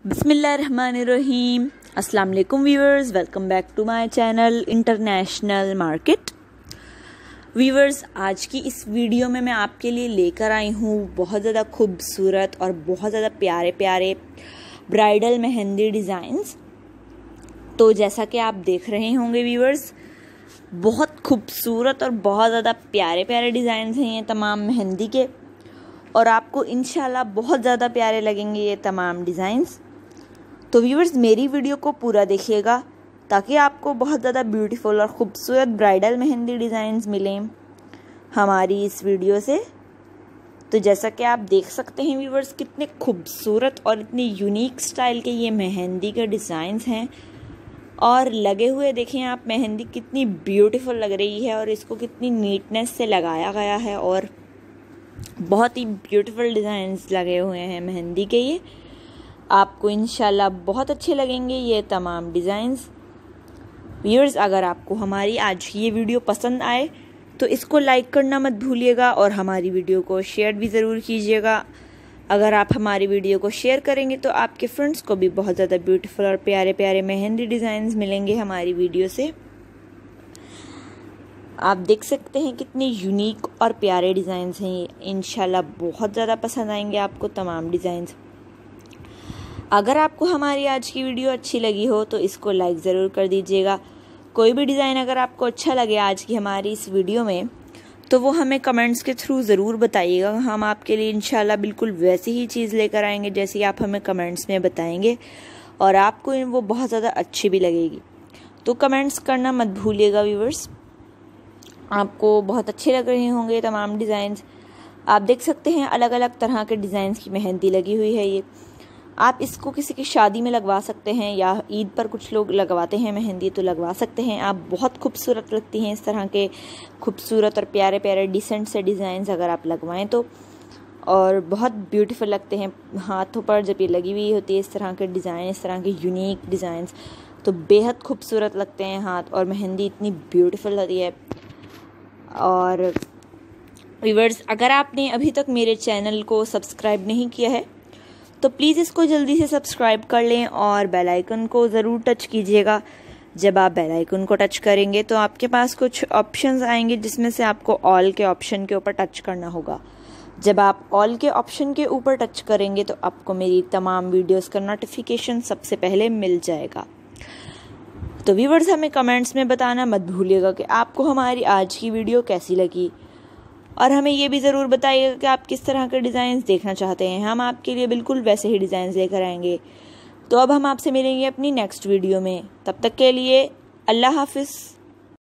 बिस्मिल्लाहिर्रहमानिर्रहीम। अस्सलाम वालेकुम viewers, welcome back to my channel international market. Viewers, आज की इस वीडियो में मैं आपके लिए लेकर आई हूँ बहुत ज़्यादा खूबसूरत और बहुत ज़्यादा प्यारे प्यारे ब्राइडल मेहंदी डिज़ाइंस। तो जैसा कि आप देख रहे होंगे व्यूअर्स, बहुत खूबसूरत और बहुत ज़्यादा प्यारे प्यारे डिज़ाइंस हैं ये तमाम मेहंदी के, और आपको इंशाल्लाह बहुत ज़्यादा प्यारे लगेंगे ये तमाम डिज़ाइंस। तो व्यूअर्स, मेरी वीडियो को पूरा देखिएगा ताकि आपको बहुत ज़्यादा ब्यूटीफुल और ख़ूबसूरत ब्राइडल मेहंदी डिज़ाइंस मिलें हमारी इस वीडियो से। तो जैसा कि आप देख सकते हैं व्यूअर्स, कितने खूबसूरत और इतनी यूनिक स्टाइल के ये मेहंदी के डिज़ाइंस हैं, और लगे हुए देखें आप मेहंदी कितनी ब्यूटीफुल लग रही है और इसको कितनी नीटनेस से लगाया गया है, और बहुत ही ब्यूटीफुल डिज़ाइंस लगे हुए हैं मेहंदी के। ये आपको इंशाल्लाह बहुत अच्छे लगेंगे ये तमाम डिज़ाइंस। व्यूअर्स, अगर आपको हमारी आज ये वीडियो पसंद आए तो इसको लाइक करना मत भूलिएगा और हमारी वीडियो को शेयर भी ज़रूर कीजिएगा। अगर आप हमारी वीडियो को शेयर करेंगे तो आपके फ्रेंड्स को भी बहुत ज़्यादा ब्यूटीफुल और प्यारे प्यारे मेहंदी डिज़ाइंस मिलेंगे हमारी वीडियो से। आप देख सकते हैं कितने यूनिक और प्यारे डिज़ाइंस हैं ये, इंशाल्लाह बहुत ज़्यादा पसंद आएंगे आपको तमाम डिज़ाइंस। अगर आपको हमारी आज की वीडियो अच्छी लगी हो तो इसको लाइक ज़रूर कर दीजिएगा। कोई भी डिज़ाइन अगर आपको अच्छा लगे आज की हमारी इस वीडियो में तो वो हमें कमेंट्स के थ्रू ज़रूर बताइएगा। हम आपके लिए इंशाल्लाह बिल्कुल वैसी ही चीज़ लेकर आएंगे जैसी आप हमें कमेंट्स में बताएंगे, और आपको वो बहुत ज़्यादा अच्छी भी लगेगी। तो कमेंट्स करना मत भूलिएगा व्यूअर्स। आपको बहुत अच्छे लग रहे होंगे तमाम डिज़ाइंस। आप देख सकते हैं अलग अलग तरह के डिज़ाइंस की मेहंदी लगी हुई है ये। आप इसको किसी की शादी में लगवा सकते हैं, या ईद पर कुछ लोग लगवाते हैं मेहंदी, तो लगवा सकते हैं आप। बहुत खूबसूरत लगती हैं इस तरह के खूबसूरत और प्यारे प्यारे डिसेंट से डिज़ाइंस अगर आप लगवाएं तो, और बहुत ब्यूटीफुल लगते हैं हाथों पर जब ये लगी हुई होती है इस तरह के डिज़ाइन, इस तरह के यूनिक डिज़ाइंस, तो बेहद खूबसूरत लगते हैं हाथ, और मेहंदी इतनी ब्यूटीफुल होती है। और व्यूअर्स, अगर आपने अभी तक मेरे चैनल को सब्सक्राइब नहीं किया है तो प्लीज़ इसको जल्दी से सब्सक्राइब कर लें और बेल आइकन को ज़रूर टच कीजिएगा। जब आप बेल आइकन को टच करेंगे तो आपके पास कुछ ऑप्शंस आएंगे जिसमें से आपको ऑल के ऑप्शन के ऊपर टच करना होगा। जब आप ऑल के ऑप्शन के ऊपर टच करेंगे तो आपको मेरी तमाम वीडियोस का नोटिफिकेशन सबसे पहले मिल जाएगा। तो व्यूअर्स, हमें कमेंट्स में बताना मत भूलिएगा कि आपको हमारी आज की वीडियो कैसी लगी, और हमें ये भी ज़रूर बताइएगा कि आप किस तरह के डिज़ाइंस देखना चाहते हैं। हम आपके लिए बिल्कुल वैसे ही डिज़ाइंस लेकर आएंगे। तो अब हम आपसे मिलेंगे अपनी नेक्स्ट वीडियो में। तब तक के लिए अल्लाह हाफिज़।